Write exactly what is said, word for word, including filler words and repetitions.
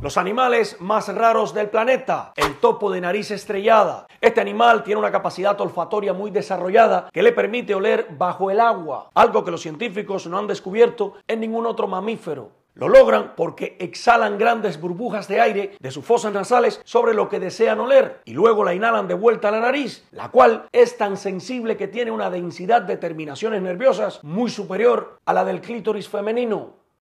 Los animales más raros del planeta, el topo de nariz estrellada. Este animal tiene una capacidad olfatoria muy desarrollada que le permite oler bajo el agua, algo que los científicos no han descubierto en ningún otro mamífero. Lo logran porque exhalan grandes burbujas de aire de sus fosas nasales sobre lo que desean oler y luego la inhalan de vuelta a la nariz, la cual es tan sensible que tiene una densidad de terminaciones nerviosas muy superior a la del clítoris femenino.